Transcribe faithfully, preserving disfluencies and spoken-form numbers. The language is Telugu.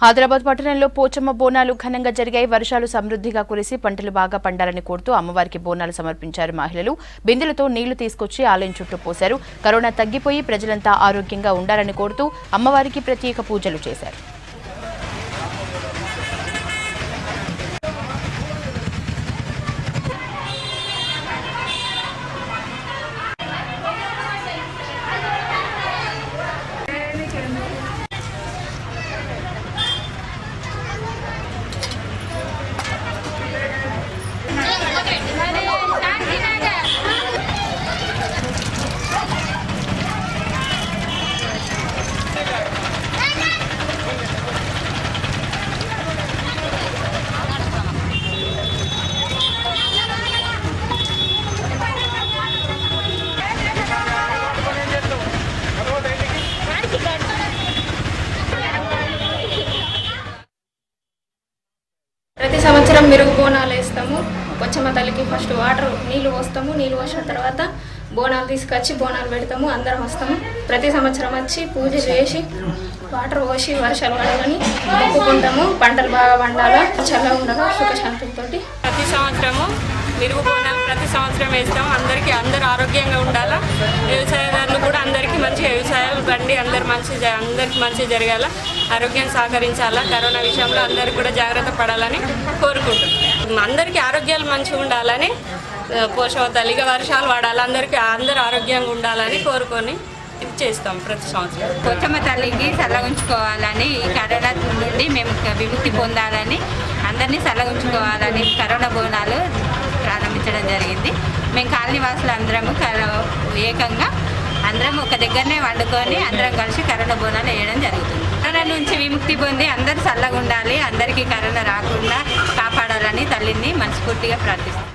ఆదిలాబాద్ పట్టణంలో పోచమ్మ బోనాలు ఘనంగా జరిగాయి. వర్షాలు సమృద్ధిగా కురిసి పంటలు బాగా పండాలని కోరుతూ అమ్మవారికి బోనాలు సమర్పించారు. మహిళలు బిందెలతో నీళ్లు తీసుకొచ్చి ఆలయం చుట్టూ పోశారు. కరోనా తగ్గిపోయి ప్రజలంతా ఆరోగ్యంగా ఉండాలని కోరుతూ అమ్మవారికి ప్రత్యేక పూజలు చేశారు. ప్రతి సంవత్సరం మెరుగు బోనాలు వేస్తాము. పోచమ్మ తల్లికి ఫస్ట్ వాటర్ నీళ్ళు పోస్తాము. నీళ్ళు పోసిన తర్వాత బోనాలు తీసుకొచ్చి బోనాలు పెడతాము. అందరం వస్తాము. ప్రతి సంవత్సరం వచ్చి పూజ చేసి వాటర్ పోసి వర్షాలు పడాలని మొక్కుకుంటాము. పంటలు బాగా పండాలా, చల్లగా ఉండాలా, సుఖశాంతులతో. ప్రతి సంవత్సరము మెరుగు బోనాలు ప్రతి సంవత్సరం వేస్తాము. అందరికీ అందరూ ఆరోగ్యంగా ఉండాలా, వ్యవసాయదారులు కూడా అందరికీ మంచి వ్యవసాయాలు బండి అందరు మంచి అందరికి మంచి జరగాల, ఆరోగ్యం సహకరించాలా. కరోనా విషయంలో అందరికీ కూడా జాగ్రత్త పడాలని కోరుకుంటున్నాం. అందరికీ ఆరోగ్యాలు మంచిగా ఉండాలని పోషవ తల్లిగా వర్షాలు పడాలి, అందరికీ అందరూ ఆరోగ్యంగా ఉండాలని కోరుకొని ఇది చేస్తాం. ప్రతి సంవత్సరం పోచమ్మ తల్లికి చల్లగుంచుకోవాలని, ఈ కరోనా నుండి మేము విముక్తి పొందాలని, అందరినీ చల్లగుంచుకోవాలని కరోనా బోనాలు ప్రారంభించడం జరిగింది. మేము కాలనీ వాసులు అందరము ఏకంగా అందరం ఒక దగ్గరనే వండుకొని అందరం కలిసి కరోనా బోనాలు వేయడం జరుగుతుంది. కరోనా నుంచి విముక్తి పొంది అందరూ చల్లగా ఉండాలి, అందరికీ కరోనా రాకుండా కాపాడాలని తల్లిని మనస్ఫూర్తిగా ప్రార్థిస్తాం.